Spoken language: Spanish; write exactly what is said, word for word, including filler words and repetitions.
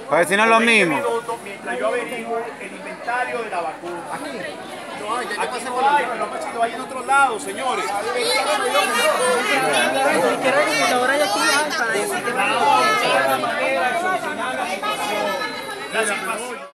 Para ver si no es lo mismo. Minutos, mientras yo averiguo el inventario de la vacuna. Aquí. No hay, ya yo Aquí pasé no por hay, ahí. pero lo lo hay en otro lado, señores. Quiero computadora de aquí para decir que Vamos a buscar la manera de solucionar la situación. La situación.